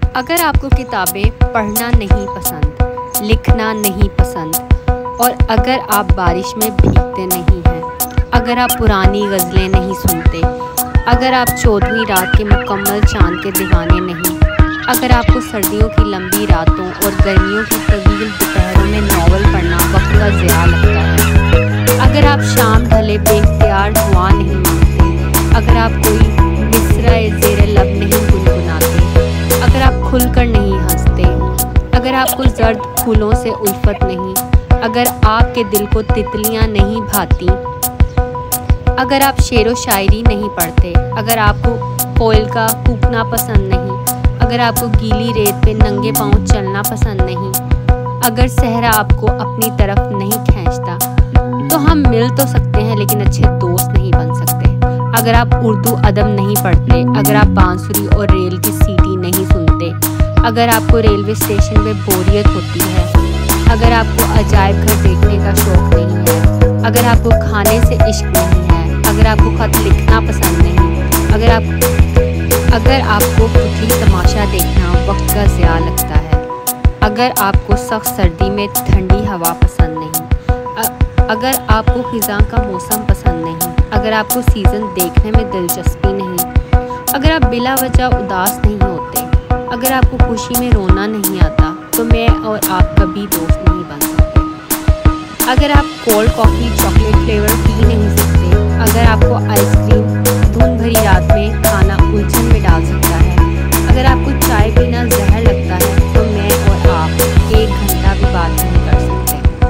अगर आपको किताबें पढ़ना नहीं पसंद, लिखना नहीं पसंद और अगर आप बारिश में भीगते नहीं हैं, अगर आप पुरानी गज़लें नहीं सुनते, अगर आप 14वीं रात के मुकम्मल चांद के दीवाने नहीं, अगर आपको सर्दियों की लंबी रातों और गर्मियों की तवील दोपहरों में नावल पढ़ना वक्त का ज़िया लगता है, अगर आप शाम ढले बेख्तियार दुआ नहीं मांगते, अगर आप कोई मिसरा ज़ेरे लब नहीं गुनगुनाते, अगर आप खुलकर नहीं हंसते, अगर आपको जर्द फूलों से उल्फत नहीं, अगर आपके दिल को तितलियां नहीं भाती, अगर आप शेरो शायरी नहीं पढ़ते, अगर आपको कोयल का कूकना पसंद नहीं, अगर आपको गीली रेत पे नंगे पांव चलना पसंद नहीं, अगर सहरा आपको अपनी तरफ नहीं खींचता, तो हम मिल तो सकते हैं लेकिन अच्छे दोस्त नहीं बन सकते। अगर आप उर्दू अदब नहीं पढ़ते, अगर आप बांसुरी और रेल की सीटी नहीं सुनते, अगर आपको रेलवे स्टेशन पे बोरियत होती है, अगर आपको अजायब घर देखने का शौक नहीं है, अगर आपको खाने से इश्क नहीं है, अगर आपको खत लिखना पसंद नहीं, अगर आपको पुतली तमाशा देखना वक्त का ज़िया लगता है, अगर आपको सख्त सर्दी में ठंडी हवा पसंद नहीं, अगर आपको खिज़ां का मौसम पसंद नहीं, अगर आपको सीज़न देखने में दिलचस्पी नहीं, अगर आप बिला वजह उदास नहीं होते, अगर आपको खुशी में रोना नहीं आता, तो मैं और आप कभी दोस्त नहीं बन सकते। अगर आप कोल्ड कॉफ़ी चॉकलेट फ्लेवर पी नहीं सकते, अगर आपको आइसक्रीम धुंध भरी रात में खाना उलझन में डाल सकता है, अगर आपको चाय पीना जहर लगता है, तो मैं और आप 1 घंटा भी बात नहीं कर सकते।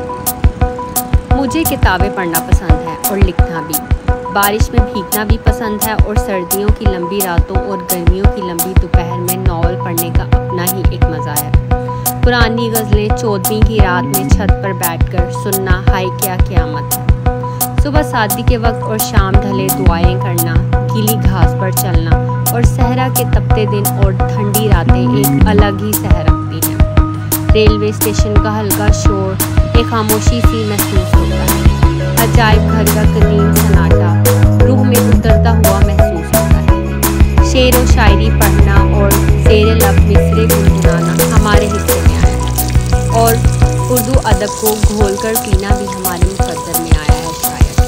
मुझे किताबें पढ़ना पसंद है और लिखना भी, बारिश में भीगना भी पसंद है और सर्दियों की लंबी रातों और गर्मियों की लंबी दोपहर में नावल पढ़ने का अपना ही एक मज़ा है। पुरानी गज़लें 14वीं की रात में छत पर बैठकर सुनना हाय क्या क़यामत है। सुबह शादी के वक्त और शाम ढले दुआएं करना, गीली घास पर चलना और सहरा के तपते दिन और ठंडी रातें एक अलग ही सहर रखती हैं। रेलवे स्टेशन का हल्का शोर एक खामोशी सी महसूस होता है। अजायब घर का कदीम सन्नाटा रूह में उतरता हुआ महसूस होता है। शेर व शायरी पढ़ना और ज़ेरे लब मिसरे गुनगुनाना हमारे हिस्से में आया है और उर्दू अदब को घोलकर पीना भी हमारे मुकद्दर में आया है। शायद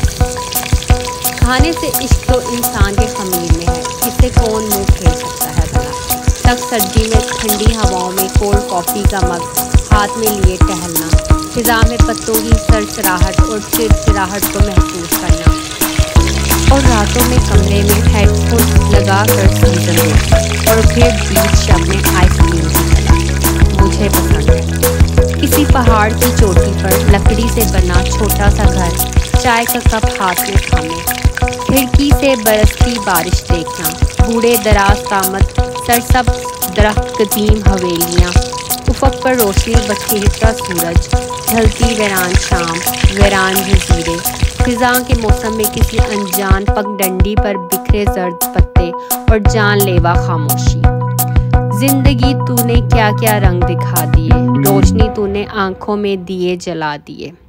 खाने से इश्क तो इंसान के ख़मीर में है, इससे कौन मुँह फेर सकता है भला। तक सर्दी में ठंडी हवाओं में कोल्ड कॉफ़ी का मग हाथ में लिए टहलना, फ़िज़ा में पत्तों की सरसराहट और चिरचिराहट को महसूस करना और रातों में कमरे में हेडफोन लगा कर सीजन देखना और फिर बीच शब में आइसक्रीम खाना मुझे पसंद है। किसी पहाड़ की चोटी पर लकड़ी से बना छोटा सा घर, चाय का कप हाथ में थामे, खिड़की से बरसती बारिश देखना, बूढ़े दराज कामत सरसब्ज़ दरख्त, कदीम हवेलियाँ, उफ़क़ पर रोशनी बखेरता सूरज, ढलती वीरान शाम, वीरान जज़ीरे, ख़िज़ां के मौसम में किसी अनजान पगडंडी पर बिखरे जर्द पत्ते और जानलेवा खामोशी। ज़िंदगी तूने क्या क्या रंग दिखा दिए, रोशनी तूने आँखों में दिए जला दिए।